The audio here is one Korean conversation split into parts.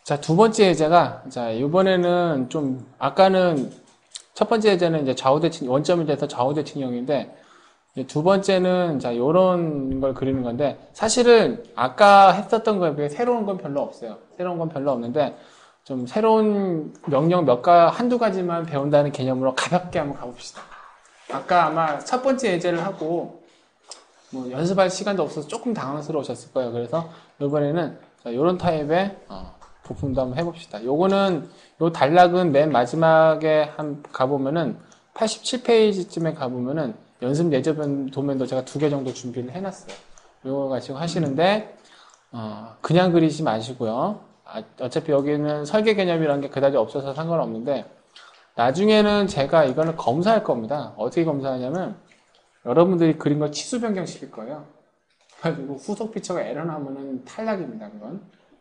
자, 두 번째 예제가, 자, 이번에는 좀, 아까는 첫 번째 예제는 이제 좌우대칭, 원점이 돼서 좌우대칭형인데, 이제 두 번째는, 자, 요런 걸 그리는 건데, 사실은 아까 했었던 거에 비해 새로운 건 별로 없어요. 새로운 건 별로 없는데, 좀 새로운 명령 한두 가지만 배운다는 개념으로 가볍게 한번 가봅시다. 아까 아마 첫 번째 예제를 하고, 뭐 연습할 시간도 없어서 조금 당황스러우셨을 거예요. 그래서 이번에는 자, 요런 타입의, 부품도 한번 해봅시다. 요거는, 요 단락은 맨 마지막에 가보면은, 87페이지쯤에 가보면은, 연습 예제 도면도 제가 2개 정도 준비를 해놨어요. 요거 가지고 하시는데, 그냥 그리지 마시고요. 어차피 여기는 설계 개념이라는 게 그다지 없어서 상관없는데, 나중에는 제가 이거는 검사할 겁니다. 어떻게 검사하냐면, 여러분들이 그린 걸 치수 변경시킬 거예요. 그래가지고 후속 피처가 에러 나면은 탈락입니다, 그건.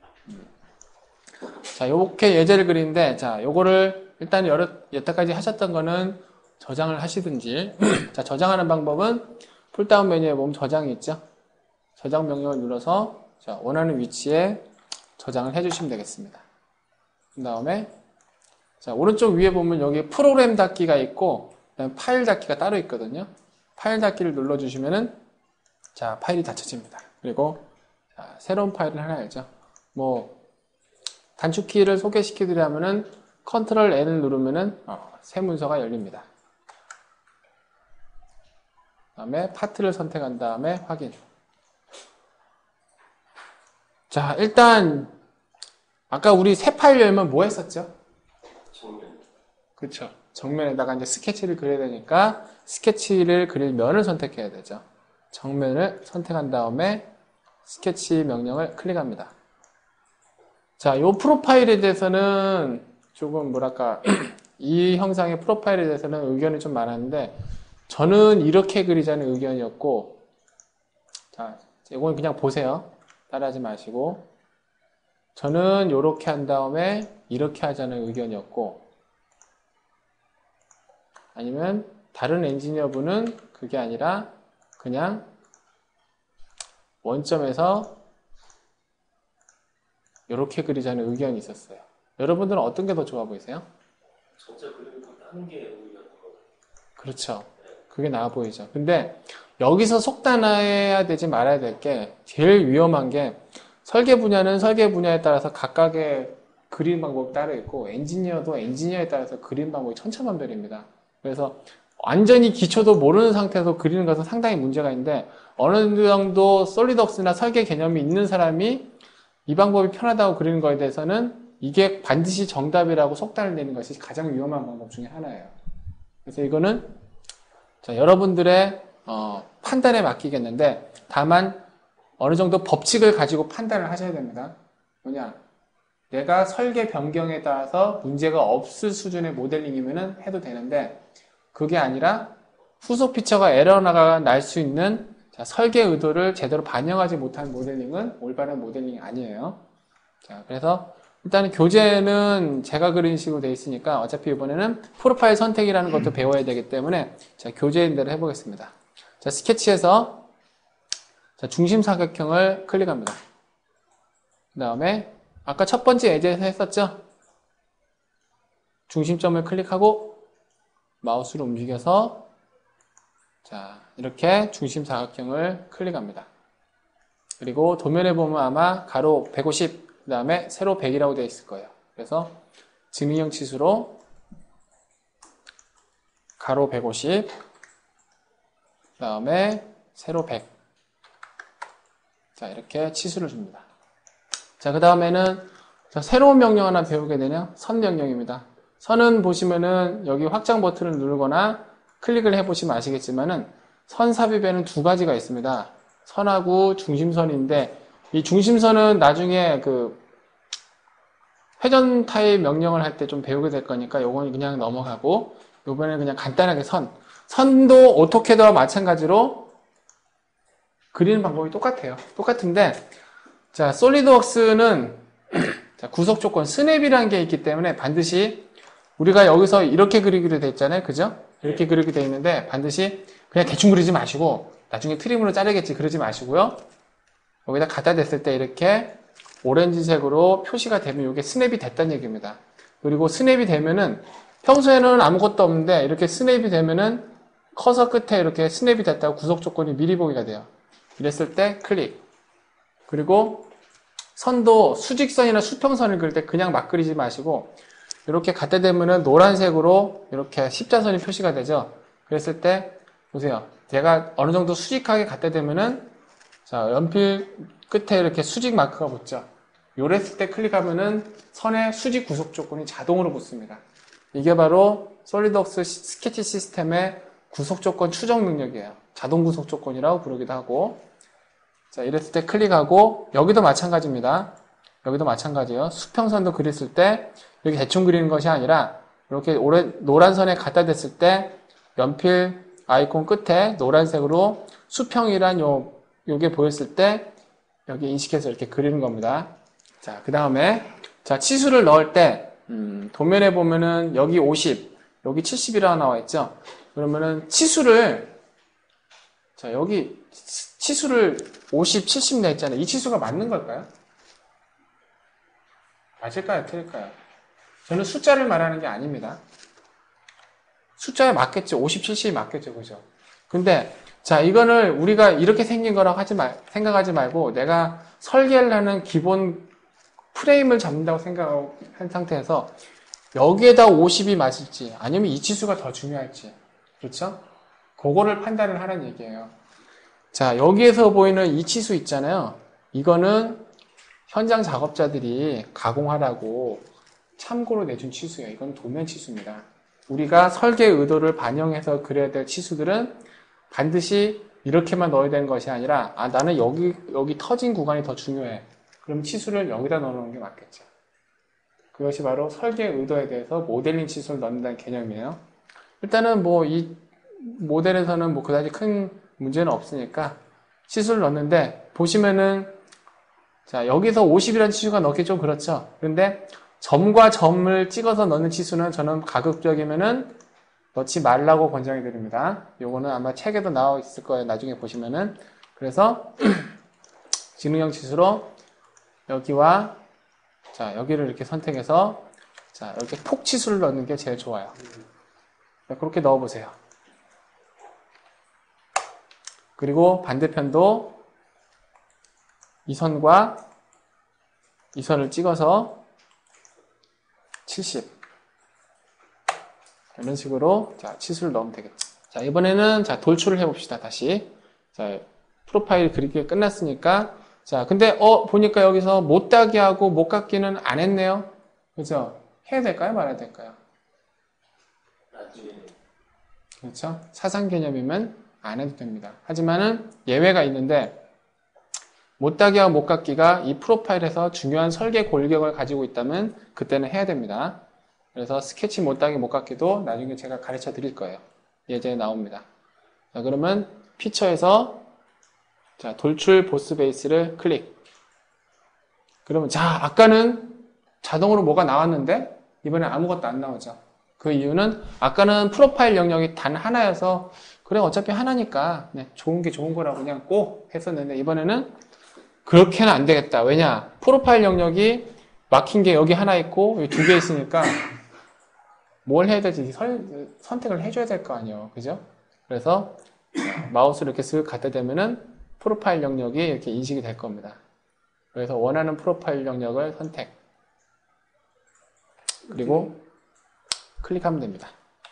자, 요렇게 예제를 그리는데, 자, 요거를 일단 여태까지 하셨던 거는 저장을 하시든지, 자, 저장하는 방법은 풀다운 메뉴에 보면 저장이 있죠? 저장 명령을 눌러서, 자, 원하는 위치에 저장을 해주시면 되겠습니다. 그 다음에, 자, 오른쪽 위에 보면 여기 프로그램 닫기가 있고, 그다음에 파일 닫기가 따로 있거든요. 파일 닫기를 눌러주시면은, 자, 파일이 닫혀집니다. 그리고, 자, 새로운 파일을 하나 열죠. 뭐, 단축키를 소개시키드리면은 컨트롤 N을 누르면은 새 문서가 열립니다. 그 다음에 파트를 선택한 다음에 확인. 자, 일단 아까 우리 새 파일 열면 뭐 했었죠? 정면. 그렇죠. 정면에다가 이제 스케치를 그려야 되니까 스케치를 그릴 면을 선택해야 되죠. 정면을 선택한 다음에 스케치 명령을 클릭합니다. 자, 요 프로파일에 대해서는 조금 뭐랄까 이 형상의 프로파일에 대해서는 의견이 좀 많았는데 저는 이렇게 그리자는 의견이었고, 자, 이건 그냥 보세요. 따라하지 마시고, 저는 이렇게 한 다음에 이렇게 하자는 의견이었고, 아니면 다른 엔지니어분은 그게 아니라 그냥 원점에서 이렇게 그리자는 의견이 있었어요. 여러분들은 어떤 게 더 좋아 보이세요? 전체 그림을 하는 게 의미가 있는 거. 그렇죠. 그게 나아 보이죠. 근데 여기서 속단해야 되지 말아야 될 게 제일 위험한 게 설계 분야는 설계 분야에 따라서 각각의 그림 방법이 따로 있고 엔지니어도 엔지니어에 따라서 그림 방법이 천차만별입니다. 그래서 완전히 기초도 모르는 상태에서 그리는 것은 상당히 문제가 있는데 어느 정도 솔리드웍스나 설계 개념이 있는 사람이 이 방법이 편하다고 그리는 거에 대해서는 이게 반드시 정답이라고 속단을 내는 것이 가장 위험한 방법 중에 하나예요. 그래서 이거는 자, 여러분들의 판단에 맡기겠는데 다만 어느 정도 법칙을 가지고 판단을 하셔야 됩니다. 뭐냐, 내가 설계 변경에 따라서 문제가 없을 수준의 모델링이면 해도 되는데 그게 아니라 후속 피처가 에러가 날 수 있는 자, 설계 의도를 제대로 반영하지 못한 모델링은 올바른 모델링이 아니에요. 자, 그래서 일단은 교재는 제가 그린 식으로 되어 있으니까 어차피 이번에는 프로파일 선택이라는 것도 배워야 되기 때문에 자, 교재인 대로 해보겠습니다. 자, 스케치에서 자, 중심 사각형을 클릭합니다. 그 다음에 아까 첫 번째 예제에서 했었죠? 중심점을 클릭하고 마우스를 움직여서 자, 이렇게 중심 사각형을 클릭합니다. 그리고 도면에 보면 아마 가로 150, 그 다음에 세로 100이라고 되어 있을 거예요. 그래서 증명형 치수로 가로 150, 그 다음에 세로 100. 자, 이렇게 치수를 줍니다. 자, 그 다음에는 새로운 명령 하나 배우게 되냐? 선 명령입니다. 선은 보시면은 여기 확장 버튼을 누르거나 클릭을 해보시면 아시겠지만은 선 삽입에는 두 가지가 있습니다. 선하고 중심선인데 이 중심선은 나중에 그 회전 타입 명령을 할 때 좀 배우게 될 거니까 요건 그냥 넘어가고 요번에는 그냥 간단하게 선도 오토캐드와 마찬가지로 그리는 방법이 똑같아요. 똑같은데 자, 솔리드웍스는 자, 구속 조건 스냅이라는 게 있기 때문에 반드시 우리가 여기서 이렇게 그리기로 돼 있잖아요. 그죠? 이렇게 그리게 돼 있는데 반드시 그냥 대충 그리지 마시고 나중에 트림으로 자르겠지 그러지 마시고요. 여기다 갖다 댔을 때 이렇게 오렌지색으로 표시가 되면 이게 스냅이 됐다는 얘기입니다. 그리고 스냅이 되면은 평소에는 아무것도 없는데 이렇게 스냅이 되면은 커서 끝에 이렇게 스냅이 됐다고 구속 조건이 미리 보기가 돼요. 이랬을 때 클릭. 그리고 선도 수직선이나 수평선을 그릴 때 그냥 막 그리지 마시고 이렇게 갖다 대면은 노란색으로 이렇게 십자선이 표시가 되죠. 그랬을 때 보세요. 제가 어느 정도 수직하게 갖다 대면은 자, 연필 끝에 이렇게 수직 마크가 붙죠. 요랬을 때 클릭하면은 선의 수직 구속 조건이 자동으로 붙습니다. 이게 바로 솔리드웍스 스케치 시스템의 구속 조건 추적 능력이에요. 자동 구속 조건이라고 부르기도 하고. 자, 이랬을 때 클릭하고 여기도 마찬가지입니다. 여기도 마찬가지예요. 수평선도 그렸을 때 이렇게 대충 그리는 것이 아니라 이렇게 노란 선에 갖다 댔을 때 연필 아이콘 끝에 노란색으로 수평이란 요게 보였을 때 여기 인식해서 이렇게 그리는 겁니다. 자, 그 다음에 자, 치수를 넣을 때 도면에 보면은 여기 50, 여기 70이라고 나와 있죠. 그러면은 치수를 자, 여기 치수를 50, 70 냈잖아요. 이 치수가 맞는 걸까요? 맞을까요? 틀릴까요? 저는 숫자를 말하는 게 아닙니다. 숫자에 맞겠죠. 50, 70이 맞겠죠. 그죠? 근데 자, 이거를 우리가 이렇게 생긴 거라고 생각하지 말고 내가 설계를 하는 기본 프레임을 잡는다고 생각한 상태에서 여기에다 50이 맞을지 아니면 이 치수가 더 중요할지 그렇죠? 그거를 판단을 하는 얘기예요. 자, 여기에서 보이는 이 치수 있잖아요. 이거는 현장 작업자들이 가공하라고 참고로 내준 치수예요. 이건 도면 치수입니다. 우리가 설계 의도를 반영해서 그려야 될 치수들은 반드시 이렇게만 넣어야 되는 것이 아니라 나는 여기 터진 구간이 더 중요해. 그럼 치수를 여기다 넣어놓는 게 맞겠죠. 그것이 바로 설계 의도에 대해서 모델링 치수를 넣는다는 개념이에요. 일단은 뭐 이 모델에서는 뭐 그다지 큰 문제는 없으니까 치수를 넣는데 보시면은 자, 여기서 50이라는 치수가 넣기 좀 그렇죠. 그런데 점과 점을 찍어서 넣는 치수는 저는 가급적이면은 넣지 말라고 권장해 드립니다. 요거는 아마 책에도 나와 있을 거예요. 나중에 보시면은. 그래서 지능형 치수로 여기와 자, 여기를 이렇게 선택해서 자, 이렇게 폭 치수를 넣는 게 제일 좋아요. 그렇게 넣어 보세요. 그리고 반대편도 이 선과 이 선을 찍어서 70 이런 식으로 자, 치수를 넣으면 되겠죠. 자, 이번에는 자, 돌출을 해봅시다. 다시 자, 프로파일 그리기가 끝났으니까 자, 근데 보니까 여기서 못 따기하고 못 깎기는 안 했네요. 그죠? 해야 될까요? 말아야 될까요? 나중에 그렇죠? 사상 개념이면 안 해도 됩니다. 하지만은 예외가 있는데 못 따기와 못 깎기가 이 프로파일에서 중요한 설계 골격을 가지고 있다면 그때는 해야 됩니다. 그래서 스케치 못 따기 못 깎기도 나중에 제가 가르쳐 드릴 거예요. 예제에 나옵니다. 자, 그러면 피처에서 자, 돌출 보스 베이스를 클릭. 그러면 자, 아까는 자동으로 뭐가 나왔는데 이번엔 아무것도 안 나오죠. 그 이유는 아까는 프로파일 영역이 단 하나여서 그래 어차피 하나니까 그냥 좋은 게 좋은 거라고 그냥 꼭 했었는데 이번에는 그렇게는 안 되겠다. 왜냐? 프로파일 영역이 막힌 게 여기 하나 있고 여기 두 개 있으니까 뭘 해야 될지 선택을 해줘야 될 거 아니에요. 그죠? 그래서 마우스를 이렇게 쓱 갖다 대면은 프로파일 영역이 이렇게 인식이 될 겁니다. 그래서 원하는 프로파일 영역을 선택. 그리고 클릭하면 됩니다.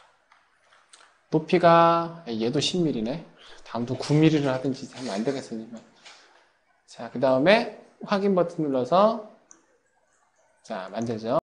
높이가 얘도 10mm네. 다음도 9mm를 하든지 하면 안 되겠으니까. 자, 그 다음에 확인 버튼 눌러서 자, 만들죠.